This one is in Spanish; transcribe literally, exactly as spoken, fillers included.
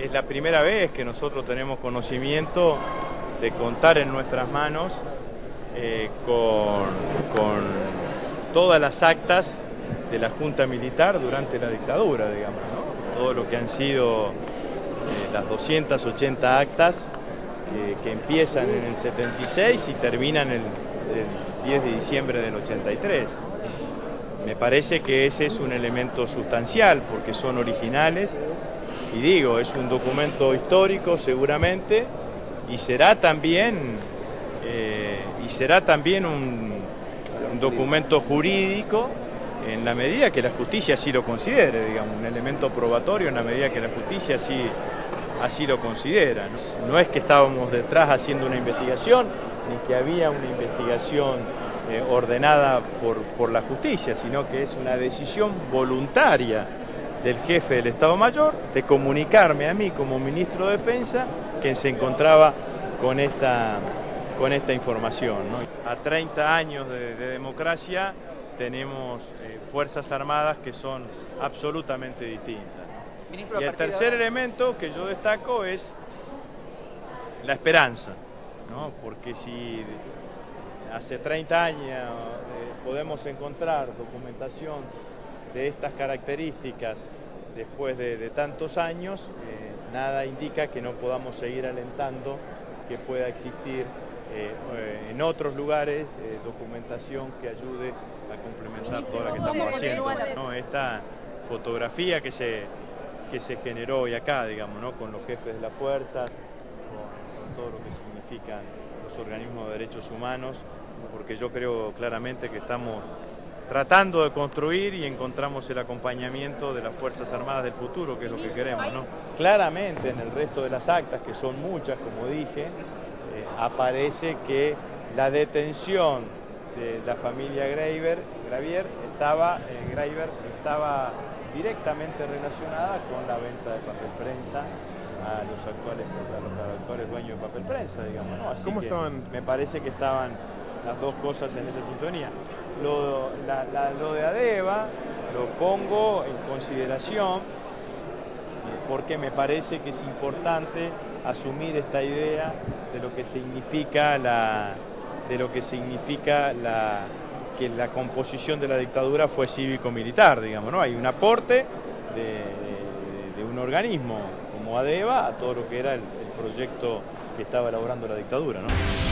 Es la primera vez que nosotros tenemos conocimiento de contar en nuestras manos eh, con, con todas las actas de la Junta Militar durante la dictadura, digamos, ¿no? Todo lo que han sido eh, las doscientas ochenta actas que, que empiezan en el setenta y seis y terminan el, el diez de diciembre del ochenta y tres. Me parece que ese es un elemento sustancial porque son originales y digo, es un documento histórico seguramente y será también, eh, y será también un, un documento jurídico en la medida que la justicia así lo considere, digamos, un elemento probatorio en la medida que la justicia así, así lo considera, ¿no? No es que estábamos detrás haciendo una investigación, ni que había una investigación eh, ordenada por, por la justicia, sino que es una decisión voluntaria del jefe del Estado Mayor de comunicarme a mí como ministro de Defensa que se encontraba con esta, con esta información, ¿no? A treinta años de, de democracia tenemos eh, Fuerzas Armadas que son absolutamente distintas, ¿no? Ministro, y el tercer de... elemento que yo destaco es la esperanza, ¿no? Porque si hace treinta años eh, podemos encontrar documentación de estas características después de, de tantos años, eh, nada indica que no podamos seguir alentando que pueda existir eh, eh, en otros lugares eh, documentación que ayude a complementar toda la que estamos haciendo, ¿no? Esta fotografía que se, que se generó hoy acá, digamos, ¿no? Con los jefes de las fuerzas, con, con todo lo que significan los organismos de derechos humanos, porque yo creo claramente que estamos tratando de construir y encontramos el acompañamiento de las Fuerzas Armadas del futuro, que es lo que queremos, ¿no? Claramente en el resto de las actas, que son muchas, como dije, eh, aparece que la detención de la familia Graver, Gravier estaba, eh, Graver estaba directamente relacionada con la venta de papel prensa a los actuales, a los actuales dueños de papel prensa, digamos, ¿no? Así ¿Cómo que estaban? Me parece que estaban las dos cosas en esa sintonía. Lo, la, la, lo de Adeva lo pongo en consideración porque me parece que es importante asumir esta idea de lo que significa la, de lo que significa la, que la composición de la dictadura fue cívico-militar, digamos, ¿no? Hay un aporte de, de, de un organismo como Adeva a todo lo que era el, el proyecto que estaba elaborando la dictadura, ¿no?